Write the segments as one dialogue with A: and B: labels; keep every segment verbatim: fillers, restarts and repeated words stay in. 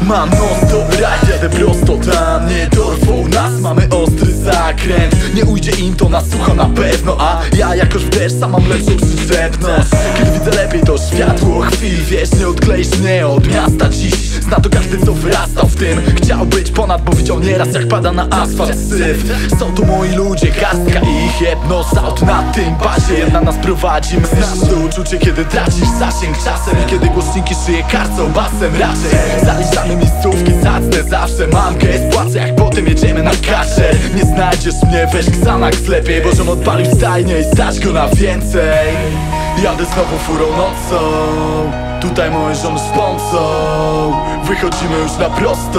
A: Mam non-stop ride, jadę prosto tam. Nie dorwą nas, mamy ostry zakręt. Nie ujdzie im, to nas słucha na pewno. A ja jakoś wiesz, sam mam lepszą przyczepność. Kiedy widzę lepiej to światło chwil, wiesz, nie odkleisz mnie od miasta dziś. Zna to każdy, co wyrastał w tym. Chciał być ponad, bo widział nieraz, jak pada na asfalt syf. Są tu moi ludzie, garstka ich jedno zaut na tym bazie. Jedna nas prowadzi, my znasz to uczucie, kiedy tracisz zasięg czasem. I kiedy głośniki szyję karcą, basem raczej. Zaliczamy miejscówki, zacne zawsze. Mam gest, płacę, jak potem jedziemy na kaszę. Nie znajdziesz mnie, weź Xanax lepiej, bo żem odpalił stajnie i stać go na więcej. Jadę znowu furą nocą, tutaj moje żony spącą. Wychodzimy już na prostą,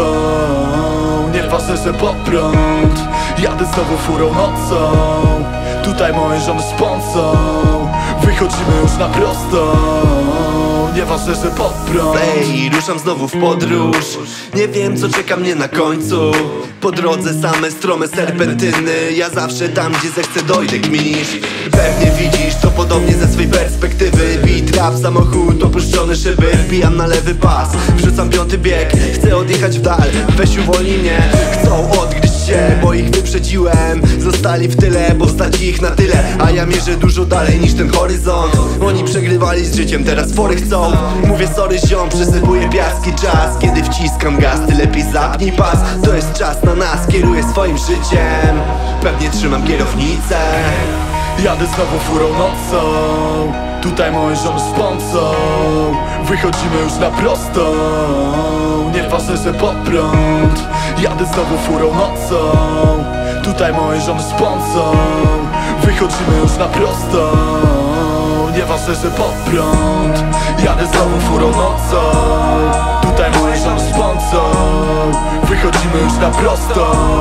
A: nieważne, że pod prąd. Jadę znowu furą nocą, tutaj moje żony spącą. Wychodzimy już na prostą, nieważne, że pod prąd.
B: Ej, ruszam znowu w podróż. Nie wiem, co czeka mnie na końcu. Po drodze same strome serpentyny. Ja zawsze tam, gdzie zechcę, dojdę, gminisz. Pewnie widzisz to podobnie ze swej perspektywy. Beat, rap, samochód, opuszczone szyby. Wbijam na lewy pas, wrzucam piąty bieg. Chcę odjechać w dal, weź uwolnij mnie. Chcą odgryźć się, bo ich wyprzedziłem. Zostali w tyle, bo stać ich na tyle. A ja mierzę dużo dalej niż ten horyzont. Oni przegrywali z życiem, teraz fory chcą. Mówię sorry ziom, przesypuję piaski czas. Kiedy wciskam gaz, ty lepiej zapnij pas. To jest czas na nas, kieruję swoim życiem. Pewnie trzymam kierownicę.
A: Jadę znowu furą nocą, tutaj moje żony spącą. Wychodzimy już na prostą, nieważne, że pod prąd. Jadę znowu furą nocą, tutaj moje żony spącą. Wychodzimy już na prostą, nieważne, że pod prąd. Jadę znowu furą nocą, tutaj moje żony spącą. Wychodzimy już na prostą,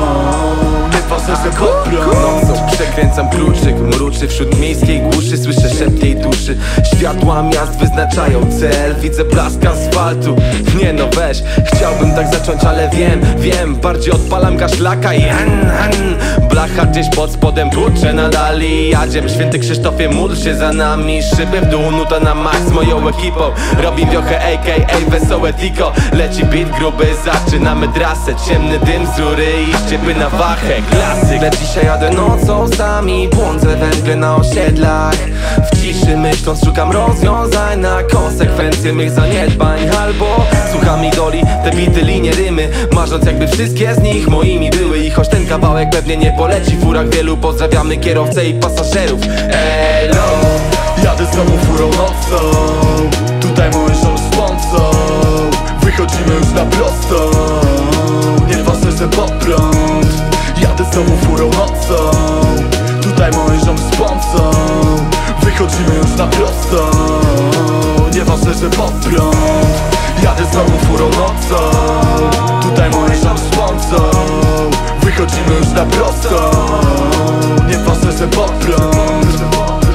A: nieważne, że pod prąd.
C: Nocą przekręcam kluczyk, mruczy wśród miejskiej głuszy. Słyszę szept jej duszy. Światła miast wyznaczają cel. Widzę blask asfaltu. Nie no weź, chciałbym tak zacząć, ale wiem, wiem. Bardziej odpalam gaszlaka i han, han. Blacha gdzieś pod spodem kurczę nadal i jadziem. Święty Krzysztofie, módl się za nami. Szyby w dół, nuta na max moją ekipą. Robi wiochę a k a wesołe tiko. Leci beat gruby, zaczynamy trasę. Ciemny dym z rury i ściepy na wachę. Klasyk. Lecz dzisiaj jadę nocą z nami. Błądzę węgle na osiedlach. W ciszy myśląc szukam rozwiązań na konsekwencje mych zaniedbań. Albo słucham idoli, te bity, linie, rymy. Marząc jakby wszystkie z nich moimi były. I choć ten kawałek pewnie nie poleci w furach wielu. Pozdrawiamy kierowcę i pasażerów. Elo.
A: Jadę znowu furą nocą, tutaj moje żony spącą. Wychodzimy już na prostą, nieważne, że pod prąd. Jadę znowu furą nocą, tutaj moje żony spącą. Wychodzimy już na prostą, nieważne, że pod prąd. Jadę znowu furą nocą, tutaj moje żony spącą. Wychodzimy już na prostą, nieważne, że pod prąd.